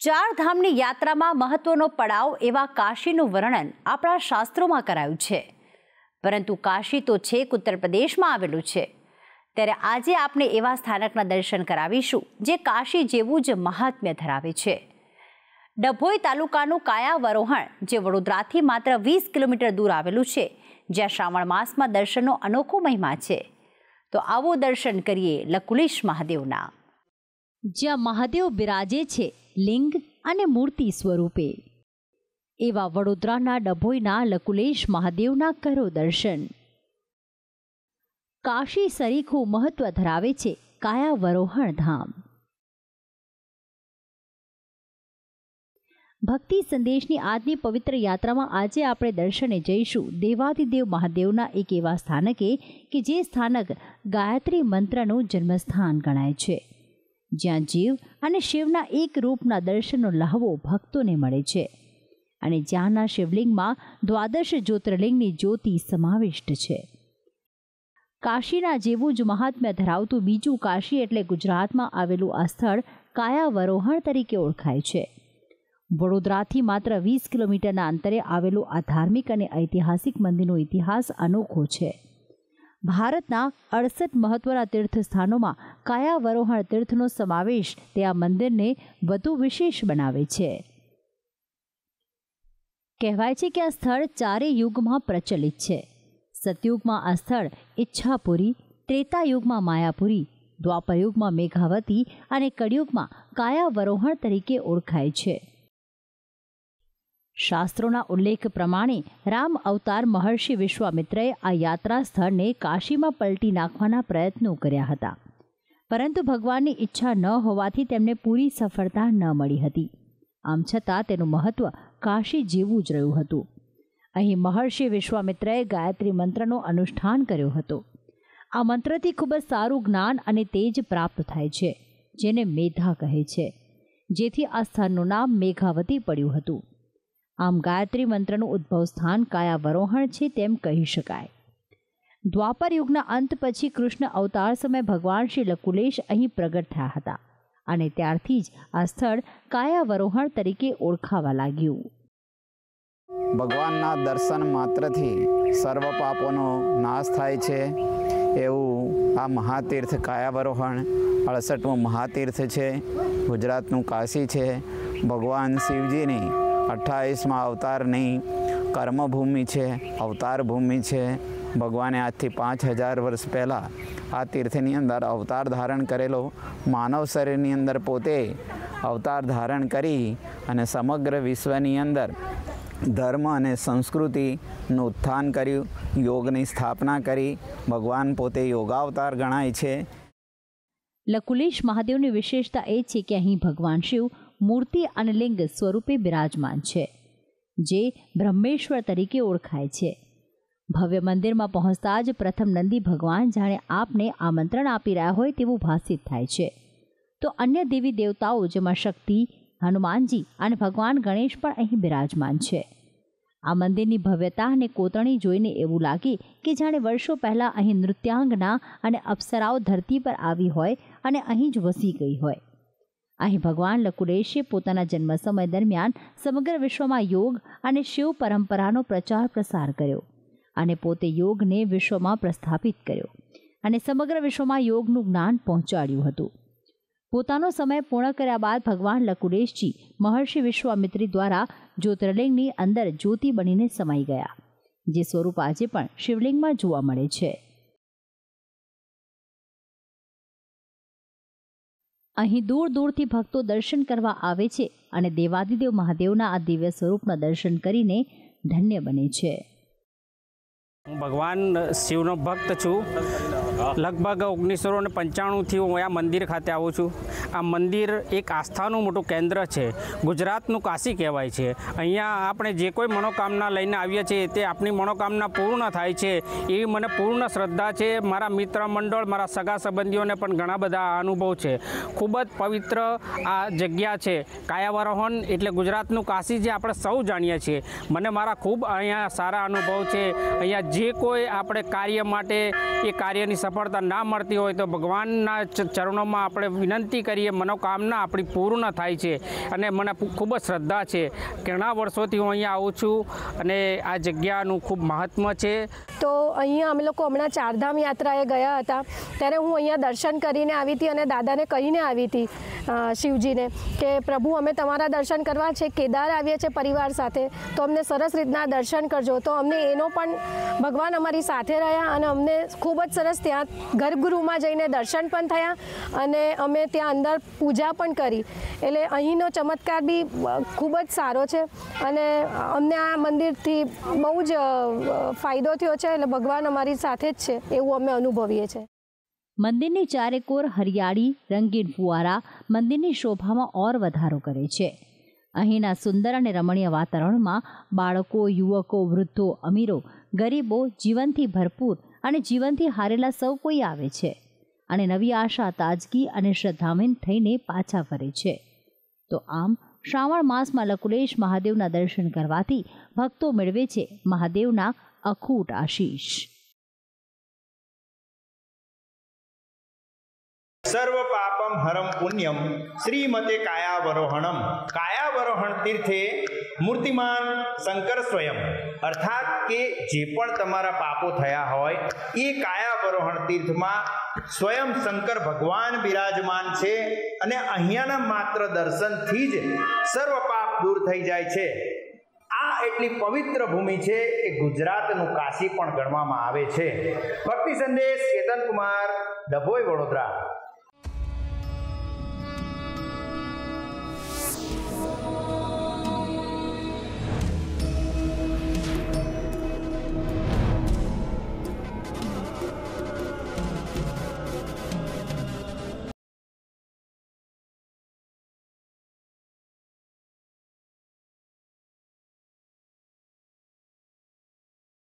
ચાર ધામની યાત્રામાં મહત્વનો પડાવ એવા કાશીનું વર્ણન આપણા શાસ્ત્રોમાં કરાયું છે, પરંતુ કાશી તો છેક ઉત્તર પ્રદેશમાં આવેલું છે। ત્યારે આજે આપણે એવા સ્થાનકના દર્શન કરાવીશું જે કાશી જેવું જ મહાત્મ્ય ધરાવે છે। ડભોઈ તાલુકાનું કાયાવરોહણ જે વડોદરાથી માત્ર 20 કિલોમીટર દૂર આવેલું છે, જ્યાં શ્રાવણ માસમાં દર્શનનો અનોખો મહિમા છે। તો આવો દર્શન કરીએ લકુલીશ મહાદેવના, જ્યાં મહાદેવ બિરાજે છે લિંગ અને મૂર્તિ સ્વરૂપે। એવા વડોદરાના ડભોઈના લકુલેશ મહાદેવના કરો દર્શન। કાશી સરીખું મહત્વ ધરાવે છે કાયાવરોહણ ધામ। ભક્તિ સંદેશની આજની પવિત્ર યાત્રામાં આજે આપણે દર્શને જઈશું દેવાધિદેવ મહાદેવના એક એવા સ્થાનકે કે જે સ્થાનક ગાયત્રી મંત્રનું જન્મસ્થાન ગણાય છે, જ્યાં જીવ અને શિવના એક રૂપના દર્શનનો લહાવો ભક્તોને મળે છે અને જ્યાંના શિવલિંગમાં દ્વાદશ જ્યોતિર્લિંગની જ્યોતિ સમાવિષ્ટ છે। કાશીના જેવું જ મહાત્મ્ય ધરાવતું બીજું કાશી એટલે ગુજરાતમાં આવેલું આ સ્થળ કાયાવરોહણ તરીકે ઓળખાય છે। વડોદરાથી માત્ર 20 કિલોમીટરના અંતરે આવેલું આ ધાર્મિક અને ઐતિહાસિક મંદિરનો ઇતિહાસ અનોખો છે। ભારતના 68 મહત્વના તીર્થસ્થાનોમાં કાયાવરોહણ તીર્થનો સમાવેશ તે આ મંદિરને વધુ વિશેષ બનાવે છે। કહેવાય છે કે આ સ્થળ ચારે યુગમાં પ્રચલિત છે। સતયુગમાં આ સ્થળ ઈચ્છાપુરી, ત્રેતાયુગમાં માયાપુરી, દ્વાપરયુગમાં મેઘાવતી અને કળિયુગમાં કાયાવરોહણ તરીકે ઓળખાય છે। શાસ્ત્રોના ઉલ્લેખ પ્રમાણે રામ અવતાર મહર્ષિ વિશ્વામિત્રએ આ યાત્રા સ્થળને કાશીમાં પલટી નાખવાના પ્રયત્નો કર્યા હતા, પરંતુ ભગવાનની ઈચ્છા ન હોવાથી તેમને પૂરી સફળતા ન મળી હતી। આમ છતાં તેનું મહત્વ કાશી જેવું જ રહ્યું હતું। અહીં મહર્ષિ વિશ્વામિત્રએ ગાયત્રી મંત્રનો અનુષ્ઠાન કર્યો હતો। આ મંત્રથી ખૂબ જ સારું જ્ઞાન અને તેજ પ્રાપ્ત થાય છે, જેને મેધા કહે છે, જેથી આ સ્થળનું નામ મેઘાવતી પડ્યું હતું। આમ ગાયત્રી મંત્રનું ઉદ્ભવ સ્થાન કાયાવરોહણ છે તેમ કહી શકાય। દ્વાપર યુગના અંત પછી કૃષ્ણ અવતાર સમયે ભગવાન શ્રી લકુલેશ અહીં પ્રગટ થયા હતા અને ત્યારથી જ આ સ્થળ કાયાવરોહણ તરીકે ઓળખાવા લાગ્યું। ભગવાનના દર્શન માત્રથી સર્વ પાપોનો નાશ થાય છે એવું આ મહાતીર્થ કાયાવરોહણ 68મું મહાતીર્થ છે, ગુજરાતનું કાશી છે। ભગવાન શિવજીની 28મા અવતારની કર્મભૂમિ છે, અવતાર ભૂમિ છે। ભગવાને આજથી 5000 વર્ષ પહેલાં આ તીર્થની અંદર અવતાર ધારણ કરેલો, માનવ શરીરની અંદર પોતે અવતાર ધારણ કરી અને સમગ્ર વિશ્વની અંદર ધર્મ અને સંસ્કૃતિનું ઉત્થાન કર્યું, યોગની સ્થાપના કરી। ભગવાન પોતે યોગાવતાર ગણાય છે। લકુલેશ મહાદેવની વિશેષતા એ છે કે અહીં ભગવાન શિવ મૂર્તિ અને લિંગ સ્વરૂપે બિરાજમાન છે, જે બ્રહ્મેશ્વર તરીકે ઓળખાય છે। ભવ્ય મંદિરમાં પહોંચતા જ પ્રથમ નંદી ભગવાન જાણે આપને આમંત્રણ આપી રહ્યા હોય તેવું ભાસિત થાય છે, તો અન્ય દેવી દેવતાઓ જેમાં શક્તિ, હનુમાનજી અને ભગવાન ગણેશ પણ અહીં બિરાજમાન છે। આ મંદિરની ભવ્યતા અને કોતરણી જોઈને એવું લાગે કે જાણે વર્ષો પહેલાં અહીં નૃત્યાંગના અને અપ્સરાઓ ધરતી પર આવી હોય અને અહીં જ વસી ગઈ હોય। અહીં ભગવાન લકુલેશે પોતાના જન્મ સમય દરમિયાન સમગ્ર વિશ્વમાં યોગ અને શિવ પરંપરાનો પ્રચાર પ્રસાર કર્યો અને પોતે યોગને વિશ્વમાં પ્રસ્થાપિત કર્યો અને સમગ્ર વિશ્વમાં યોગનું જ્ઞાન પહોંચાડ્યું હતું। પોતાનો સમય પૂર્ણ કર્યા બાદ ભગવાન લકુલેશજી મહર્ષિ વિશ્વામિત્રી દ્વારા જ્યોતિર્લિંગની અંદર જ્યોતિ બનીને સમાઈ ગયા, જે સ્વરૂપ આજે પણ શિવલિંગમાં જોવા મળે છે। અહીં દૂર દૂરથી ભક્તો દર્શન કરવા આવે છે અને દેવાધિદેવ મહાદેવના આ દિવ્ય સ્વરૂપના દર્શન કરીને ધન્ય બને છે। હું ભગવાન શિવનો ભક્ત છું। લગભગ 1995થી હું આ મંદિર ખાતે આવું છું। આ મંદિર એક આસ્થાનું મોટું કેન્દ્ર છે, ગુજરાતનું કાશી કહેવાય છે। અહીંયા આપણે જે કોઈ મનોકામના લઈને આવીએ છીએ તે આપણી મનોકામના પૂર્ણ થાય છે એવી મને પૂર્ણ શ્રદ્ધા છે। મારા મિત્ર મંડળ, મારા સગા સંબંધીઓને પણ ઘણા બધા અનુભવ છે। ખૂબ જ પવિત્ર આ જગ્યા છે કાયાવરોહણ એટલે ગુજરાતનું કાશી જે આપણે સૌ જાણીએ છીએ। મને મારા ખૂબ અહીંયા સારા અનુભવ છે। અહીંયા જે કોઈ આપણે કાર્ય માટે એ કાર્યની સફળતા ના મળતી હોય તો ભગવાનના ચરણોમાં આપણે વિનંતી કરીએ, મનોકામના આપણી પૂર્ણ થાય છે. અને મને ખૂબ જ શ્રદ્ધા છે. ઘણા વર્ષોથી હું અહીંયા આવું છું અને આ જગ્યાનું ખૂબ મહાત્મ્ય છે. તો અહીંયા અમે લોકો હમણાં ચારધામ યાત્રાએ ગયા હતા ત્યારે હું અહીંયા દર્શન કરીને આવી હતી અને દાદાને કહીને આવી હતી શિવજીને કે પ્રભુ અમે તમારા દર્શન કરવા છે, કેદાર આવીએ છીએ પરિવાર સાથે, તો અમને સરસ રીતના દર્શન કરજો. તો અમને એનો પણ ભગવાન અમારી સાથે રહ્યા અને અમને ખૂબ જ સરસ ત્યાં ગર્ભગૃહમાં જઈને દર્શન પણ થયા અને અમે ત્યાં અંદર પૂજા પણ કરી. એટલે અહીંનો ચમત્કાર બી ખૂબ જ સારો છે અને અમને આ મંદિરથી બહુ જ ફાયદો થયો છે. એટલે ભગવાન અમારી સાથે જ છે એવું અમે અનુભવીએ છીએ. મંદિરની ચારેકોર હરિયાળી, રંગીન ફુવારા મંદિરની શોભામાં ઓર વધારો કરે છે. અહીંના સુંદર અને રમણીય વાતાવરણમાં બાળકો, યુવકો, વૃદ્ધો, અમીરો, ગરીબો, જીવનથી ભરપૂર અને જીવનથી હારેલા સૌ કોઈ આવે છે અને નવી આશા, તાજગી અને શ્રદ્ધામન થઈને પાછા ફરે છે. તો આમ શ્રાવણ માસમાં લકુલેશ મહાદેવના દર્શન કરવાથી ભક્તો મેળવે છે મહાદેવના અખૂટ આશીષ. સર્વ પાપમ હરમ પુણ્યમ શ્રીમતે કાયાવરોહણમ. કાયાવરોહણ તીર્થે મૂર્તિમાન શંકર સ્વયં, અર્થાત કે જે પણ તમારા પાપો થયા હોય એ કાયાવરોહણ તીર્થમાં સ્વયં શંકર ભગવાન બિરાજમાન છે અને અહીંયાના માત્ર દર્શનથી જ સર્વ પાપ દૂર થઈ જાય છે. આ એટલી પવિત્ર ભૂમિ છે કે ગુજરાતનું કાશી પણ ગણવામાં આવે છે. ભક્તિ સંદેશ, કેતન કુમાર, ડભોઈ, વડોદરા.